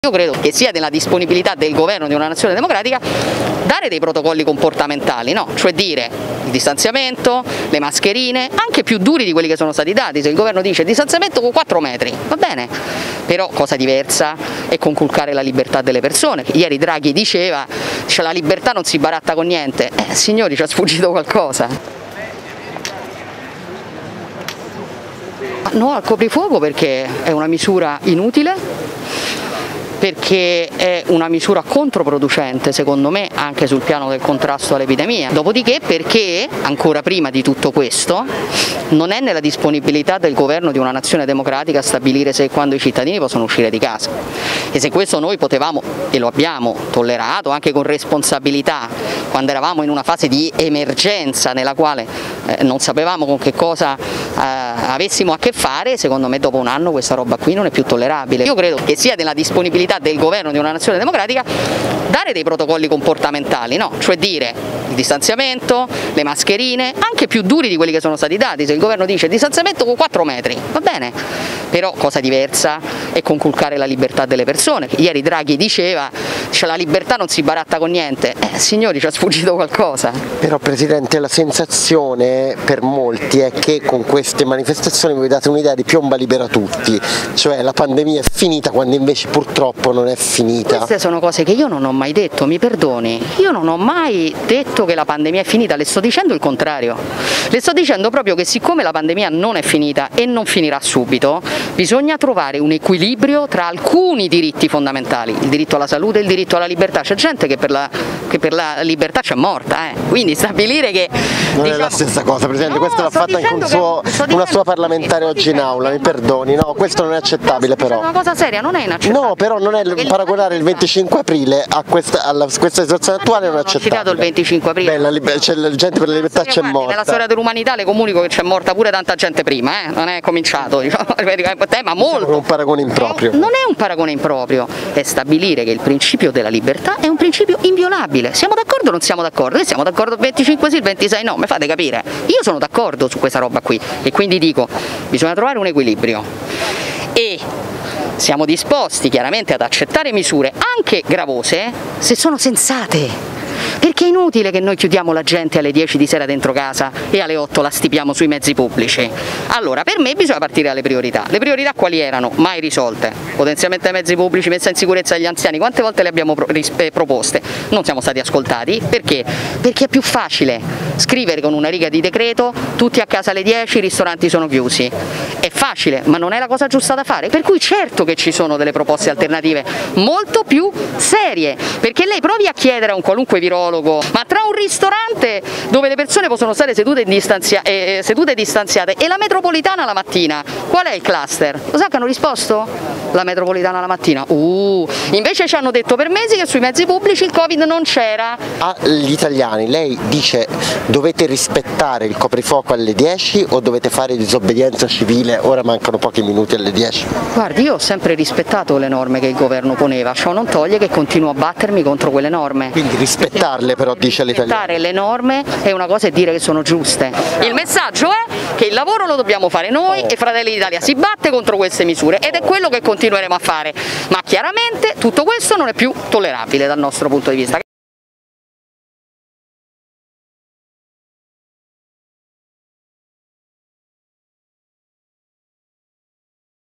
Io credo che sia nella disponibilità del governo di una nazione democratica dare dei protocolli comportamentali, no? Cioè dire il distanziamento, le mascherine, anche più duri di quelli che sono stati dati. Se il governo dice distanziamento con 4 metri, va bene, però cosa diversa è conculcare la libertà delle persone. Ieri Draghi diceva che la libertà non si baratta con niente, signori, ci ha sfuggito qualcosa. No al coprifuoco perché è una misura inutile, perché è una misura controproducente secondo me anche sul piano del contrasto all'epidemia. Dopodiché perché, ancora prima di tutto questo, non è nella disponibilità del governo di una nazione democratica stabilire se e quando i cittadini possono uscire di casa. E se questo noi potevamo, e lo abbiamo tollerato anche con responsabilità, quando eravamo in una fase di emergenza nella quale non sapevamo con che cosa avessimo a che fare, secondo me dopo un anno questa roba qui non è più tollerabile. Io credo che sia nella disponibilità del governo di una nazione democratica dare dei protocolli comportamentali, no? Cioè dire il distanziamento, le mascherine, anche più duri di quelli che sono stati dati. Se il governo dice distanziamento con 4 metri, va bene, però cosa diversa è conculcare la libertà delle persone. Ieri Draghi diceva che la libertà non si baratta con niente, signori, ci ha sfuggito qualcosa. Però Presidente, la sensazione per molti è che con queste manifestazioni voi date un'idea di piomba libera tutti, cioè la pandemia è finita quando invece purtroppo non è finita. Queste sono cose che io non ho mai detto, mi perdoni, io non ho mai detto che la pandemia è finita, le sto dicendo il contrario, le sto dicendo proprio che siccome la pandemia non è finita e non finirà subito, bisogna trovare un equilibrio tra alcuni diritti fondamentali, il diritto alla salute e il diritto alla libertà. C'è gente che per la libertà c'è morta, quindi stabilire che... Non è la stessa cosa, Presidente, no, questo l'ha fatta anche una sua parlamentare oggi in aula, mi perdoni, no, questo non è accettabile però. È una cosa seria, non è inaccettabile. No, però non è paragonare il 25 aprile a questa situazione attuale, non è accettabile. Ho citato il 25 aprile. C'è la gente per la libertà c'è morta. Nella storia dell'umanità le comunico che c'è morta pure tanta gente prima, non è cominciato, diciamo, ma molto. È un paragone improprio. Non è un paragone improprio, è stabilire che il principio della libertà è un principio inviolabile. Siamo d'accordo o non siamo d'accordo? Noi siamo d'accordo il 26 sì, il 26 no, mi fate capire? Io sono d'accordo su questa roba qui e quindi dico, bisogna trovare un equilibrio e siamo disposti chiaramente ad accettare misure anche gravose se sono sensate. Perché è inutile che noi chiudiamo la gente alle 10 di sera dentro casa e alle 8 la stipiamo sui mezzi pubblici. Allora, per me bisogna partire dalle priorità. Le priorità quali erano? Mai risolte. Potenziamento dei mezzi pubblici, messa in sicurezza degli anziani. Quante volte le abbiamo proposte? Non siamo stati ascoltati. Perché? Perché è più facile scrivere con una riga di decreto tutti a casa alle 10, i ristoranti sono chiusi. È facile, ma non è la cosa giusta da fare. Per cui certo che ci sono delle proposte alternative molto più serie. Perché lei provi a chiedere a un qualunque virologo, ma tra un ristorante dove le persone possono stare sedute e distanziate e la metropolitana la mattina, qual è il cluster? Lo sa che hanno risposto? La metropolitana la mattina. Invece ci hanno detto per mesi che sui mezzi pubblici il Covid non c'era. Agli italiani lei dice dovete rispettare il coprifuoco alle 10 o dovete fare disobbedienza civile, ora mancano pochi minuti alle 10? Guardi, io ho sempre rispettato le norme che il governo poneva, ciò non toglie che continuo a battermi contro quelle norme. Quindi rispettarle però, dice l'italiano. Rispettare le norme è una cosa e dire che sono giuste. Il messaggio è che il lavoro lo dobbiamo fare noi e Fratelli d'Italia si batte contro queste misure ed è quello che continueremo a fare, ma chiaramente tutto questo non è più tollerabile dal nostro punto di vista.